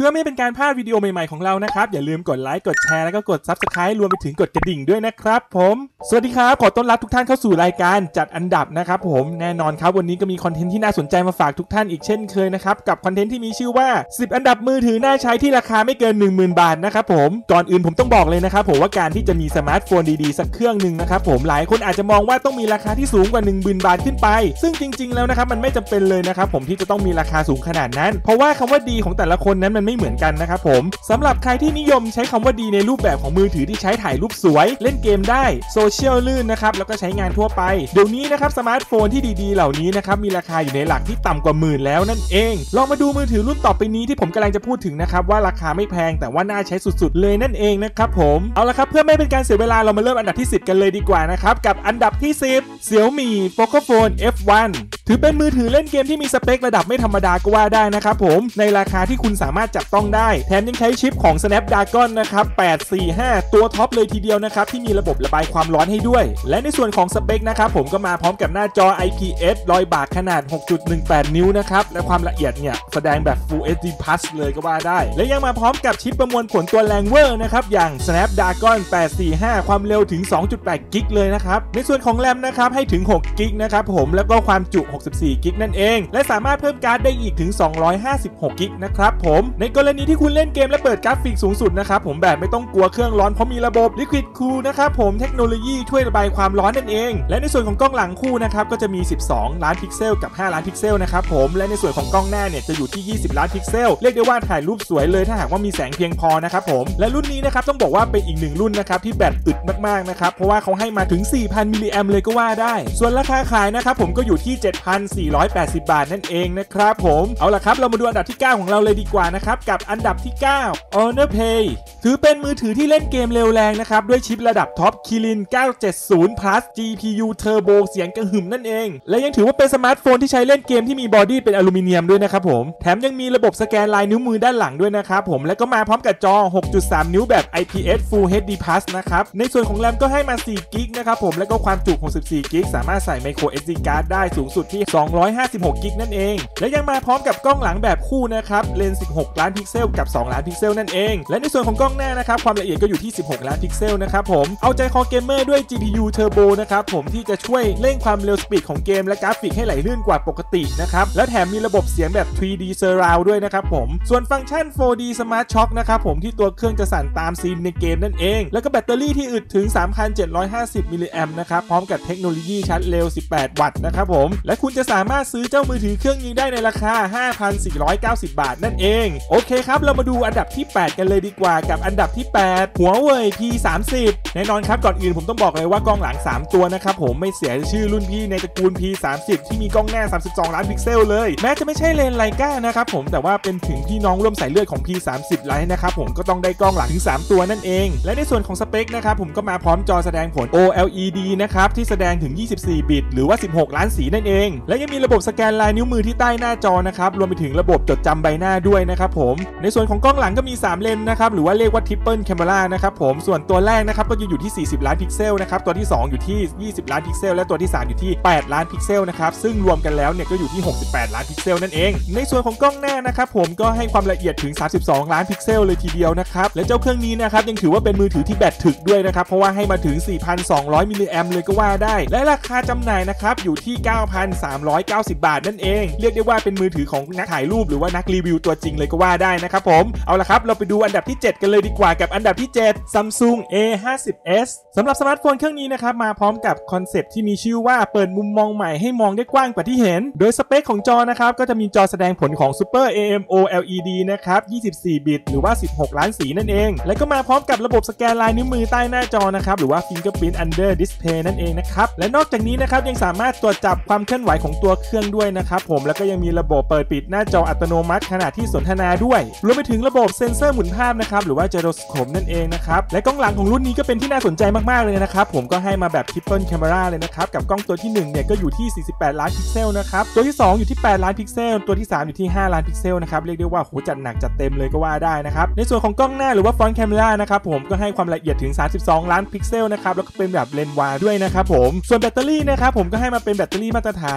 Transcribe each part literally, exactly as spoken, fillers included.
พื่อไม่เป็นการพลาดวิดีโอใหม่ๆของเรานะครับอย่าลืมกดไลค์กดแชร์แล้วก็กด ซับสไครบ์ รวมไปถึงกดกระดิ่งด้วยนะครับผมสวัสดีครับขอต้อนรับทุกท่านเข้าสู่รายการจัดอันดับนะครับผมแน่นอนครับวันนี้ก็มีคอนเทนต์ที่น่าสนใจมาฝากทุกท่านอีกเช่นเคยนะครับกับคอนเทนต์ที่มีชื่อว่าสิบอันดับมือถือน่าใช้ที่ราคาไม่เกิน หนึ่งหมื่น บาทนะครับผมก่อนอื่นผมต้องบอกเลยนะครับผมว่าการที่จะมีสมาร์ทโฟนดีๆสักเครื่องนึงนะครับผมหลายคนอาจจะมองว่าต้องมีราคาที่สูงกว่า หนึ่งหมื่น บาทขึ้นไปซึ่งจริงๆแล้วนะครับมันไม่จำเป็นเลยนะครับผมที่จะต้องมีราคาสูงขนาดนั้นเพราะว่าคำว่าดีของแต่ละคนนั้นมันไม่เหมือนกันนะครับผมสำหรับใครที่นิยมใช้คำว่าดีในรูปแบบของมือถือที่ใช้ถ่ายรูปสวยเล่นเกมได้โซเชียลลื่นนะครับแล้วก็ใช้งานทั่วไปเดี๋ยวนี้นะครับสมาร์ทโฟนที่ดีๆเหล่านี้นะครับมีราคาอยู่ในหลักที่ต่ำกว่าหมื่นแล้วนั่นเองลองมาดูมือถือรุ่นต่อไปนี้ที่ผมกำลังจะพูดถึงนะครับว่าราคาไม่แพงแต่ว่าน่าใช้สุดๆเลยนั่นเองนะครับผมเอาละครับเพื่อไม่เป็นการเสียเวลาเรามาเริ่มอันดับที่สิบกันเลยดีกว่านะครับกับอันดับที่สิบ Xiaomi Pocophone เอฟ วัน ถือเป็นมือถือเล่นเกมที่มีสเปคระดับไม่ธรรมดาก็ว่าได้นะครับผมในราคาที่คุณสามารถจับต้องได้แถมยังใช้ชิปของ Snapdragon นะครับแปดสี่ห้าตัวท็อปเลยทีเดียวนะครับที่มีระบบระบายความร้อนให้ด้วยและในส่วนของสเปคนะครับผมก็มาพร้อมกับหน้าจอ ไอ พี เอส รอยบากขนาด หกจุดหนึ่งแปด นิ้วนะครับและความละเอียดเนี่ยแสดงแบบ Full เอช ดี Plus เลยก็ว่าได้และยังมาพร้อมกับชิปประมวลผลตัวแรงเวอร์นะครับอย่าง Snapdragon แปดสี่ห้าความเร็วถึง สองจุดแปด กิกเลยนะครับในส่วนของแรมนะครับให้ถึงหกกิกนะครับผมแล้วก็ความจุหกสิบสี่กิกนั่นเองและสามารถเพิ่มการ์ดได้อีกถึงสองร้อยห้าสิบหกกิกนะครับผมในกรณีที่คุณเล่นเกมและเปิดกราฟิกสูงสุดนะครับผมแบบไม่ต้องกลัวเครื่องร้อนเพราะมีระบบ Liquid Cool นะครับผมเทคโนโลยีช่วยระบายความร้อนนั่นเองและในส่วนของกล้องหลังคู่นะครับก็จะมีสิบสองล้านพิกเซลกับห้าล้านพิกเซลนะครับผมและในส่วนของกล้องหน้าเนี่ยจะอยู่ที่ยี่สิบล้านพิกเซลเรียกได้ว่าถ่ายรูปสวยเลยถ้าหากว่ามีแสงเพียงพอนะครับผมและรุ่นนี้นะครับต้องบอกว่าเป็นอีกหนึ่งรุ่นนะครับที่แบตอึดมากๆนะครับเพราะว่าเขาให้มาถึง สี่พัน มิลลิแอมป์เลยก็ว่าได้ส่วนราคาขายนะครับผมก็อยู่ที่ เจ็ดพันสี่ร้อยแปดสิบ บาทนั่นเองนะครับผมเอาล่ะครับเรามาดูอันดับที่เก้าของเราเลยดีกว่านะครับกับอันดับที่เก้า Honor Play ถือเป็นมือถือที่เล่นเกมเร็วแรงนะครับด้วยชิประดับท็อป Kirin เก้าเจ็ดศูนย์ Plus จี พี ยู Turbo เสียงกระหึ่มนั่นเองและยังถือว่าเป็นสมาร์ทโฟนที่ใช้เล่นเกมที่มีบอดี้เป็นอลูมิเนียมด้วยนะครับผมแถมยังมีระบบสแกนลายนิ้วมือด้านหลังด้วยนะครับผมและก็มาพร้อมกับจอ หกจุดสาม นิ้วแบบ ไอ พี เอส Full เอช ดี Plus นะครับในส่วนของแรมก็ให้มาสี่กิกนะครับผมและก็ความจุหกสิบสี่กิกสามารถใส่ Micro เอส ดี Card ได้สูงสุดที่สองร้อยห้าสิบหกกิกนั่นเองและยังมาพร้อมกับกล้องหลังแบบคู่นะครับเลนส์สิบหกล้านพิกเซลกับสองล้านพิกเซลนั่นเองและในส่วนของกล้องหน้านะครับความละเอียดก็อยู่ที่สิบหกล้านพิกเซลนะครับผมเอาใจคอเกมเมอร์ด้วย จี พี ยู Turbo นะครับผมที่จะช่วยเร่งความเร็วสปีดของเกมและกราฟิกให้ไหลลื่นกว่าปกตินะครับและแถมมีระบบเสียงแบบ ทรี ดี Surround ด้วยนะครับผมส่วนฟังก์ชัน โฟร์ ดี Smart Shock นะครับผมที่ตัวเครื่องจะสั่นตามซีนในเกมนั่นเองแล้วก็แบตเตอรี่ที่อึดถึง สามพันเจ็ดร้อยห้าสิบ มิลลิแอมป์นะครับพร้อมกับเทคโนโลยีชาร์จเร็วสิบแปดวัตต์นะครับผมและคุณจะสามารถซื้อเจ้ามือถือเครื่องนี้ได้ในราคา ห้าพันสี่ร้อยเก้าสิบ บาทนั่นเองโอเคครับเรามาดูอันดับที่แปดกันเลยดีกว่ากับอันดับที่แปด Huawei พี สามสิบ แน่นอนครับก่อนอื่นผมต้องบอกเลยว่ากล้องหลังสามตัวนะครับผมไม่เสียชื่อรุ่นพี่ในตระกูล พี สามสิบ ที่มีกล้องหน้าสามสิบสองล้านพิกเซลเลยแม้จะไม่ใช่เลนส์ไลกานะครับผมแต่ว่าเป็นถึงพี่น้องร่วมสายเลือดของ พี สามสิบ ไลท์นะครับผมก็ต้องได้กล้องหลังถึงสามตัวนั่นเองและในส่วนของสเปคนะครับผมก็มาพร้อมจอแสดงผล โอ แอล อี ดี นะครับที่แสดงถึงยี่สิบสี่บิตหรือว่าสิบหกล้านสีนั่นเองและยังมีระบบสแกนลายนิ้วมือที่ใต้หน้าจอนะครับรวมไปถึงระบบจดจำใบหน้าด้วยนะครับผมในส่วนของกล้องหลังก็มีสามเลนส์นะครับหรือว่าเรียกว่า Triple Camera นะครับผมส่วนตัวแรกนะครับก็จะอยู่ที่สี่สิบล้านพิกเซลนะครับตัวที่สองอยู่ที่ยี่สิบล้านพิกเซลและตัวที่สามอยู่ที่แปดล้านพิกเซลนะครับซึ่งรวมกันแล้วเนี่ยก็อยู่ที่หกสิบแปดล้านพิกเซลนั่นเองในส่วนของกล้องหน้านะครับผมก็ให้ความละเอียดถึงสามสิบสองล้านพิกเซลเลยทีเดียวนะครับและเจ้าเครื่องนี้นะครับยังถือว่าเป็นมือถือที่แบตถึกด้วยนะครับเพราะว่าให้มาถึง สี่พันสองร้อย มิลลิแอมป์เลยก็ว่าได้และราคาจำหน่ายนะครับอยู่ที่ เก้าพันสามร้อยเก้าสิบ บาทนั่นเองเรียกได้ว่าเป็นมือถือของนักถ่ายรูปหรือว่านักรีวิวตัวจริงเลยก็ว่าได้นะครับผมเอาละครับเราไปดูอันดับที่เจ็ดกันเลยดีกว่ากับอันดับที่เจ็ด Samsung เอ ห้าสิบ เอส สำหรับสมาร์ทโฟนเครื่องนี้นะครับมาพร้อมกับคอนเซปต์ที่มีชื่อว่าเปิดมุมมองใหม่ให้มองได้กว้างกว่าที่เห็นโดยสเปคของจอนะครับก็จะมีจอแสดงผลของ Super เอ เอ็ม โอ แอล อี ดี นะครับยี่สิบสี่บิตหรือว่าสิบหกล้านสีนั่นเองและก็มาพร้อมกับระบบสแกนลายนิ้วมือใต้หน้าจอนะครับหรือว่า Fingerprint Under Display นั่นเองนะครับและนอกจากนี้นะครับยังสามารถตรวจจับความเคลื่อนไหวของตัวเครื่องด้วยนะครับผมแล้วก็ยังมีระบบเปิดปิดหน้าจออัตโนมัติขณะที่สนทนาด้วยรวมไปถึงระบบเซ็นเซอร์หมุนภาพนะครับหรือว่า Gyroscope นั่นเองนะครับและกล้องหลังของรุ่นนี้ก็เป็นที่น่าสนใจมากๆเลยนะครับผมก็ให้มาแบบ Triple Camera เลยนะครับกับกล้องตัวที่หนึ่งเนี่ยก็อยู่ที่สี่สิบแปดล้านพิกเซลนะครับตัวที่สองอยู่ที่แปดล้านพิกเซลตัวที่สามอยู่ที่ห้าล้านพิกเซลนะครับเรียกได้ว่าโหจัดหนักจัดเต็มเลยก็ว่าได้นะครับในส่วนของกล้องหน้าหรือว่า Front Camera นะครับผมก็ให้ความละเอียดถึงสามสิบสองล้านพิกเซลนะครับแล้วก็เป็นแบบเลนส์วายด้วยนะครับผมส่วนแบตเตอรี่นะครับผมก็ให้มาเป็นแบตเตอรี่มาตรฐาน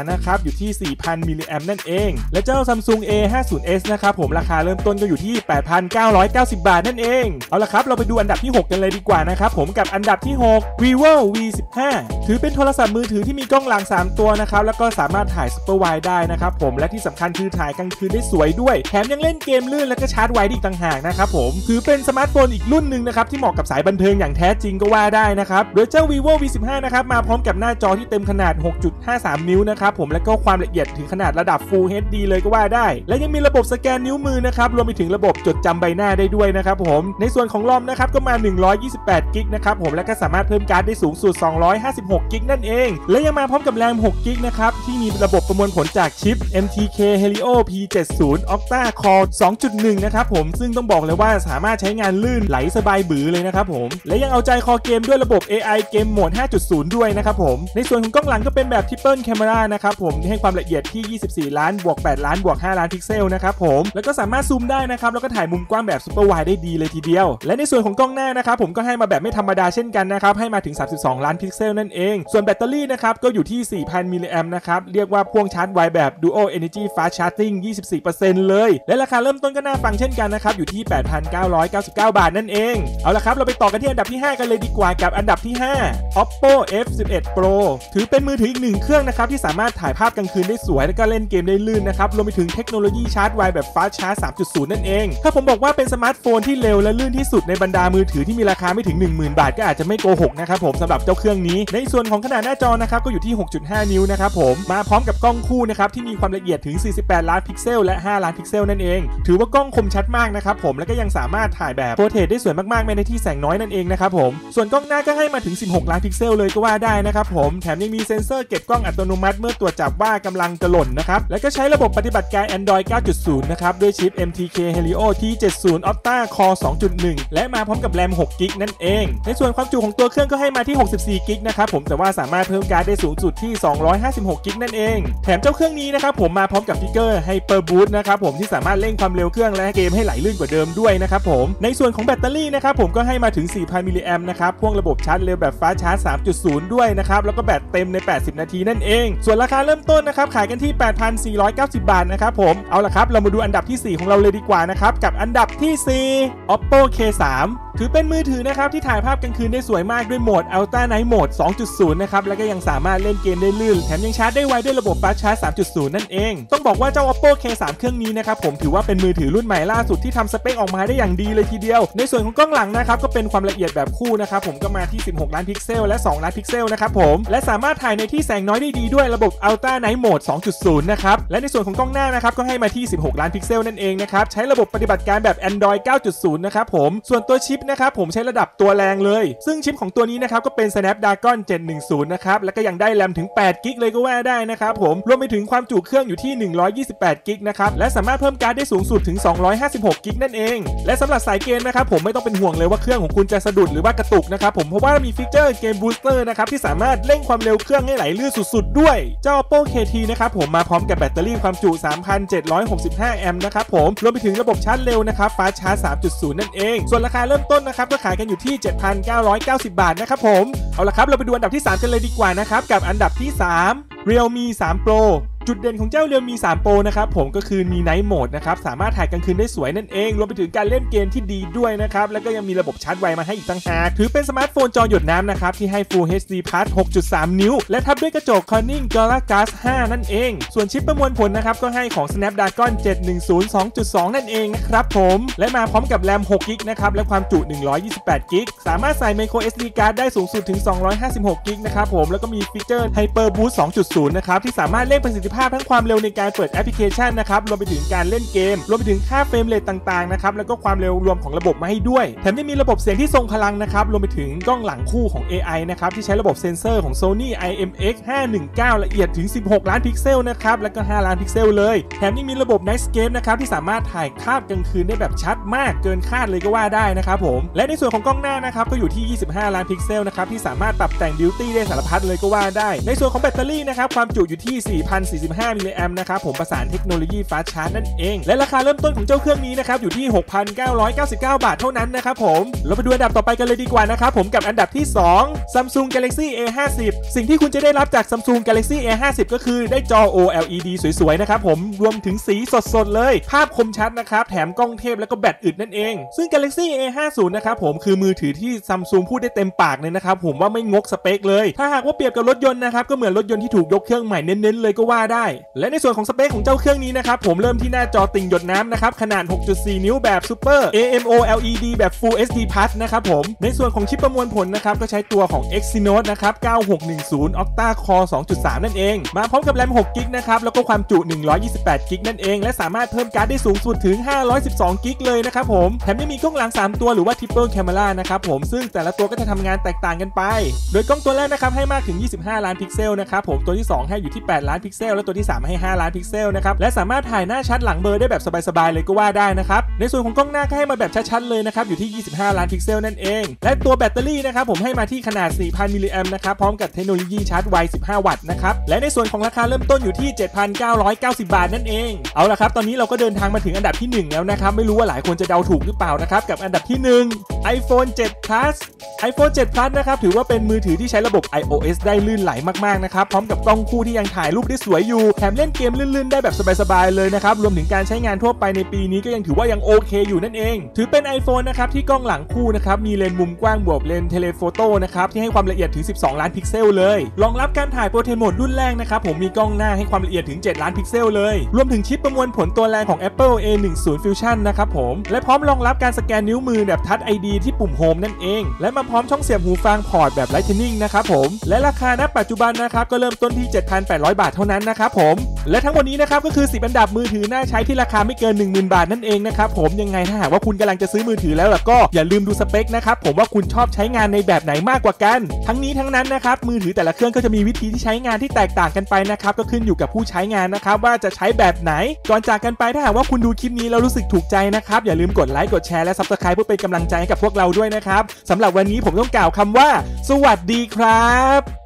นะครับอยู่ที่ สี่พัน มิลลิแอมป์นั่นเองและเจ้า Samsung เอ ห้าสิบ เอส นะครับผมราคาเริ่มต้นก็อยู่ที่ แปดพันเก้าร้อยเก้าสิบ บาทนั่นเองเอาละครับเราไปดูอันดับที่หกกันเลยดีกว่านะครับผมกับอันดับที่หก vivo วี สิบห้า ถือเป็นโทรศัพท์มือถือที่มีกล้องหลังสามตัวนะครับแล้วก็สามารถถ่าย Super Wide ได้นะครับผมและที่สำคัญคือถ่ายกลางคืนได้สวยด้วยแถมยังเล่นเกมลื่นและก็ชาร์จไวอีกต่างหากนะครับผมถือเป็นสมาร์ทโฟนอีกรุ่นหนึ่งนะครับที่เหมาะกับสายบันเทิงอย่างแท้จริงก็ว่าได้นะครับโดยเจ้า vivo วี สิบห้า นะครับมาพร้อมกับหน้าจอที่เต็มขนาด หกจุดห้าสาม นิ้วนะครับผมและก็ความละเอียดถึงขนาดระดับ Full เอช ดี เลยก็ว่าได้และยังมีระบบสแกนนิ้วมือนะครับรวมไปถึงระบบจดจำใบหน้าได้ด้วยนะครับผมในส่วนของรอมนะครับก็มาหนึ่งร้อยยี่สิบแปดกิกนะครับผมและก็สามารถเพิ่มการ์ดได้สูงสุดสองร้อยห้าสิบหกกิกนั่นเองและยังมาพร้อมกับแรมหกกิกนะครับที่มีระบบประมวลผลจากชิป เอ็ม ที เค Helio พี เจ็ดสิบ Octa Core สองจุดหนึ่ง นะครับผมซึ่งต้องบอกเลยว่าสามารถใช้งานลื่นไหลสบายบื้อเลยนะครับผมและยังเอาใจคอเกมด้วยระบบ เอ ไอ เกมโหมด ห้าจุดศูนย์ ด้วยนะครับผมในส่วนของกล้องหลังก็เป็นแบบ Triple Camera นะครับผมให้ความละเอียดที่ยี่สิบสี่ล้านบวกแปดล้านบวกห้าล้านพิกเซลนะครับผมแล้วก็สามารถซูมได้นะครับแล้วก็ถ่ายมุมกว้างแบบ Super Wide ได้ดีเลยทีเดียวและในส่วนของกล้องหน้านะครับผมก็ให้มาแบบไม่ธรรมดาเช่นกันนะครับให้มาถึงสามสิบสองล้านพิกเซลนั่นเองส่วนแบตเตอรี่นะครับก็อยู่ที่ สี่พัน มิลลิแอมป์นะครับเรียกว่าพ่วงชาร์จไวแบบ Dual Energy Fast Charging ยี่สิบสี่เปอร์เซ็นต์ เลยและราคาเริ่มต้นก็น่าฟังเช่นกันนะครับอยู่ที่ แปดพันเก้าร้อยเก้าสิบเก้า บาทนั่นเองเอาละครับเราไปต่อกันที่อันดับที่ห้ากันเลยดีกว่ากับอันดับที่ห้า Oppo เอฟ สิบเอ็ด Pro ถือเป็นมือถืออีกหนึ่งเครื่องนะครับที่สามารถถ่ายภาพกลางคืนได้สวยและก็เล่นเกมได้ลื่นนะครับรวมไปถึงเทคโนโลยีชาร์จไวแบบ Fast Charge สามจุดศูนย์ นั่นเองถ้าผมบอกว่าเป็นสมาร์ทโฟนที่เร็วและลื่นที่สุดในบรรดามือถือที่มีราคาไม่ถึง หนึ่งหมื่น บาทก็อาจจะไม่โกหกนะครับผมสำหรับเจ้าเครื่องนี้ในส่วนของขนาดหน้าจอนะครับก็อยู่ที่ หกจุดห้า นิ้วนะครับผมมาพร้อมกับกล้องคู่นะครับที่มีความละเอียดถึงสี่สิบแปดล้านพิกเซลและห้าล้านพิกเซลนั่นเองถือว่ากล้องคมชัดมากนะครับผมและก็ยังสามารถถ่ายแบบโพร์เทรตได้สวยมากๆในที่แสงน้อยนั่นเองนะครับผมส่วนกล้องหน้าก็ให้มาถึงสิบหกล้านพิกเซลเลยก็ว่าได้นะครับผมแถมยังมีเซ็นเซอร์เก็บกล้องอัตโนมัติเมื่อตรวจจับว่ากำลังจะหล่นนะครับและก็ใช้ระบบปฏิบัติการ Android เก้าจุดศูนย์ นะครับด้วยชิป เอ็ม ที เค Helio พี เจ็ดสิบ Octa Core สองจุดหนึ่ง และมาพร้อมกับแรมหกกิกนั่นเองในส่วนความจุของตัวเครื่องก็ให้มาที่หกสิบสี่กิกนะครับผมแต่ว่าสามารถเพิ่มการ์ดได้สูงสุดที่สองร้อยห้าสิบหกกิกนั่นเองแถมเจ้าเครื่องนี้นะครับผมมาพร้อมกับฟิกเกอร์ Hyper Boost นะครับผมที่สามารถเร่งความเร็วเครื่องและเกมให้ไหลลื่นกว่าเดิมด้วยนะครับผมในส่วนของแบตเตอรี่นะครับผมก็ให้มาถึง สี่พัน มิลลิแอมป์นะครับพ่วงระบบชาร์จเร็วแบบ Fast Charge สามจุดศูนย์ ด้วยนะครับแล้วก็แบตเต็มในแปดสิบนาทีนั่นเองส่วนราคาเริ่มต้นนะครับขายกันที่ แปดพันสี่ร้อยเก้าสิบ บาทนะครับผมเอาละครับเรามาดูอันดับที่สี่ของเราเลยดีกว่านะครับกับอันดับที่สี่ Oppo เค สาม ถือเป็นมือถือนะครับที่ถ่ายภาพกลางคืนได้สวยมากด้วยโหมด Ultra Night Mode สองจุดศูนย์ นะครับแล้วก็ยังสามารถเล่นเกมได้ลื่นแถมยังชาร์จได้ไวด้วยระบบ Fast Charge สามจุดศูนย์ นั่นเองต้องบอกว่าเจ้า Oppo เค สาม เครื่องนี้นะครับผมถือว่าเป็นมือถือรุ่นใหม่ล่าสุดที่ทำสเปคออกมาได้อย่างดีเลยทีเดียวในส่วนของกล้องหลังนะครับก็เป็นความละเอียดแบบคู่นะครับผมก็มาที่สิบหกล้านพิกเซลและสองล้านพิกเซลนะครับผมและสามารถถ่ายในที่แสงน้อยได้ดีด้วยระบบ Ultra Night Mode สองจุดศูนย์ นะครับและในส่วนของกล้องหน้านะครับก็ให้มาที่สิบหกล้านพิกเซลนั่นเองนะครับใช้ระบบปฏิบัติการแบบ Android เก้าจุดศูนย์ นะครับผมส่วนตัวชิปนะครับผมใช้ระดับตัวแรงเลยซึ่งชิปของตัวนี้นะครับก็เป็น Snapdragon เจ็ดหนึ่งศูนย์ นะครับแล้วก็ยังได้แรมถึงแปดกิกเลยก็ว่าได้นะครับผมรวมไปถึงความจุเครื่องอยู่ที่หนึ่งร้อยยี่สิบแปดกิกนะครับและสามารถเพิ่มการ์ดได้สูงสุดถึงสองร้อยห้าสิบหกกิกนั่นเองและสำหรับสายเกมนะครับผมไม่ต้องเป็นห่วงเลยว่าเครื่องของคุณจะสะดุดหรือว่ากระตุกนะครับผมเพราะว่ามีฟีเจอร์เกมบูสเตอร์นะครับที่สามารถเร่งความเร็วเครื่องให้ไหลลื่นสุดๆด้วยเจ้า Oppo เค ที นะครับผมมาพร้อมกับแบตเตอรี่ความจุ สามพันเจ็ดร้อยหกสิบห้า แอมป์นะครับผมรวมไปถึงระบบชาร์จเร็วนะครับ Fast Charge สามจุดศูนย์ นั่นเองส่วนราคาเริ่มต้นนะครับก็ขายกันอยู่ที่ เจ็ดพันเก้าร้อยเก้าสิบ บาทนะครับผมเอาละครับเราไปดูอันดับที่สามกันเลยดีกว่านะครับกับอันดับที่สาม Realme สาม Pro จุดเด่นของเจ้า Realme สาม Pro นะครับผมก็คือมี Night Mode นะครับสามารถถ่ายกลางคืนได้สวยนั่นเองรวมไปถึงการเล่นเกมที่ดีด้วยนะครับแล้วก็ยังมีระบบชาร์จไวมาให้อีกต่างหากถือเป็นสมาร์ทโฟนจอหยดน้ำนะครับที่ให้ Full เอช ดี Plus หกจุดสาม นิ้วและทับด้วยกระจก Corning Gorilla Glass ห้า นั่นเองส่วนชิปประมวลผลนะครับก็ให้ของ Snapdragon เจ็ดหนึ่งศูนย์ สองจุดสอง นั่นเองนะครับผมและมาพร้อมกับแรมหกกิกนะครับและความจุหนึ่งร้อยยี่สิบแปดกิกสามารถใส่ Micro เอส ดี Card ได้สูงสุดถึงสองร้อยห้าสิบหกกิกนะครับผมแล้วก็มีฟีเจอร์ Hyper Boost สองจุดศูนย์ นะครับที่สามารถเร่งประสิทธิภาพทั้งความเร็วในการเปิดแอปพลิเคชันนะครับรวมไปถึงการเล่นเกมรวมไปถึงค่าเฟรมเรทต่างๆนะครับแล้วก็ความเร็วรวมของระบบมาให้ด้วยแถมยังมีระบบเสียงที่ทรงพลังนะครับรวมไปถึงกล้องหลังคู่ของ เอ ไอ นะครับที่ใช้ระบบเซ็นเซอร์ของ Sony ไอ เอ็ม เอ็กซ์ ห้าหนึ่งเก้า ละเอียดถึงสิบหกล้านพิกเซลนะครับแล้วก็ห้าล้านพิกเซลเลยแถมยังมีระบบ Night Scape นะครับที่สามารถถ่ายภาพกลางคืนได้แบบชัดมากเกินคาดเลยก็ว่าได้นะครับผมและในส่วนของกล้องหน้านะครับก็อยู่ที่ยี่สิบห้าล้านพิกเซลนะครับที่สามารถปรับแต่งบิวตี้ได้สารพัดเลยก็ว่าได้ในส่วนของแบตเตอรี่นะครับความจุอยู่ที่ สี่พันสี่สิบห้า มิลลิแอมป์นะครับผมประสานเทคโนโลยีฟาสต์ชาร์จนั่นเองและราคาเริ่มต้นของเจ้าเครื่องนี้นะครับอยู่ที่ หกพันเก้าร้อยเก้าสิบเก้า บาทเท่านั้นนะครับผมเราไปดูอันดับต่อไปกันเลยดีกว่านะครับผมกับอันดับที่สอง Samsung Galaxy เอ ห้าสิบ สิ่งที่คุณจะได้รับจาก Samsung Galaxy เอ ห้าสิบ ก็คือได้จอ โอ แอล อี ดี สวยๆนะครับผมรวมถึงสีสดๆเลยภาพคมชัดนะครับแถมกล้องเทพแล้วก็แบตอึดนั่นเองซึ่ง Galaxy เอ ห้าสิบ นะครับผมคือมือถือที่ Samsung พูดได้เต็มปากเลยนะครับผมว่าไม่งกสเปคเลยถ้าหากว่าเปรียบกับรถยนต์นะครับก็เหมือนรถยนต์ที่ถูกยกเครื่องใหม่เน้นๆเลยก็ว่าได้และในส่วนของสเปคของเจ้าเครื่องนี้นะครับผมเริ่มที่หน้าจอติ่งหยดน้ำนะครับขนาด หกจุดสี่ นิ้วแบบ Super เอ เอ็ม โอ แอล อี ดี แบบ Full เอส ดี Plus นะครับผมในส่วนของชิปประมวลผลนะครับก็ใช้ตัวของ Exynos นะครับเก้าหกหนึ่งศูนย์ Octa Core สองจุดสาม นั่นเองมาพร้อมกับแรม หกกิกะนะครับแล้วก็ความจุหนึ่งร้อยยี่สิบแปดกิกะนั่นเองและสามารถเพิ่มการ์ดได้สูงสุดถึงห้าร้อยสิบสองกิกะเลยนะครับผมแถมยังมีกล้องหลังสามตัวหรือว่า Triple Camera นะครับผมซึ่งแต่ละตัวก็จะทำงานแตกต่างกันไปโดยกล้องตัวแรกนะครับให้มากถึงยี่สิบห้าล้านพิกเซลนะครับผมตัวที่สองให้อยู่ที่แปดล้านพิกเซลและตัวที่สามให้ห้าล้านพิกเซลนะครับและสามารถถ่ายหน้าชัดหลังเบลอได้แบบสบายๆเลยก็ว่าได้นะครับในส่วนของกล้องหน้าก็ให้มาแบบชัดๆเลยนะครับอยู่ที่ยี่สิบห้าล้านพิกเซลนั่นเองและตัวแบตเตอรี่นะครับผมให้มาที่ขนาด สี่พัน มิลลิแอมป์นะครับพร้อมกับเทคโนโลยีชาร์จไวสิบห้าวัตต์นะครับและในส่วนของราคาเริ่มต้นอยู่ที่ เจ็ดพันเก้าร้อยเก้าสิบ บาทนั่นเองเอาล่ะครับตอนนี้เราก็เดินทางมาถึงอันดับที่หนึ่งแล้วนะครับไม่รู้ว่าหลายคนจะเดาถูกหรือเปล่านะครับกับอันดับที่หนึ่ง iPhone เซเว่น Plus iPhone เซเว่น Plus นะครับถือว่าเป็นมือถือที่ใช้ระบบ iOS ได้ลื่นไหลมากๆนะครับพร้อมกับกล้องคู่ที่ยังถ่ายรูปได้สวยอยู่แถมเล่นเกมลื่นๆได้แบบสบายๆเลยนะครับรวมถึงการใช้งานทั่วไปในปีนี้ก็ยังถือว่ายังโอเคอยู่นั่นเองถือเป็น iPhone นะครับที่กล้องหลังคู่นะครับมีเลนส์มุมกว้างบวกเลนส์เทเลโฟโต้นะครับที่ให้ความละเอียดถึงสิบสองล้านพิกเซลเลยรองรับการถ่ายโปรเทรตโหมดรุ่นแรกนะครับผมมีกล้องหน้าให้ความละเอียดถึงเจ็ดล้านพิกเซลเลยรวมถึงชิปประมวลผลตัวแรงของ Apple เอ หนึ่งสิบ Fusion นะครับผมและพร้อมรองรับการสแกนนิ้วมือแบบ Touch ไอ ดี ที่ปุ่ม Home นั่นเองและมาพร้อมช่องเสียบหูฟังพอร์ตแบบ Lightning นะครับผมและราคาณปัจจุบันนะครับก็เริ่มต้นที่ เจ็ดพันแปดร้อย บาทเท่านั้นนะครับผมและทั้งหมดนี้นะครับก็คือสิบอันดับมือถือน่าใช้ที่ราคาไม่เกิน หนึ่งหมื่น บาทนั่นเองนะครับผมยังไงถ้าหากว่าคุณกำลังจะซื้อมือถือแล้วล่ะก็อย่าลืมดูสเปคนะครับผมว่าคุณชอบใช้งานในแบบไหนมากกว่ากันทั้งนี้ทั้งนั้นนะครับมือถือแต่ละเครื่องก็จะมีวิธีที่ใช้งานที่แตกต่างกันไปนะครับก็ขึ้นอยู่กับผู้ใช้งานนะครับว่าจะใช้แบบไหนก่อนจากกันไปถ้าหากว่าคุณดูคลิปนี้แล้วรู้สึกถูกใจนะครับอย่าลืมกดไลค์กดแชร์และ ซับสไครบ์ เพื่อเป็นกำลังใจให้กับพวกเราด้วยนะครับสำหรับวันนี้ผมต้องกล่าวคำว่าสวัสดีครับ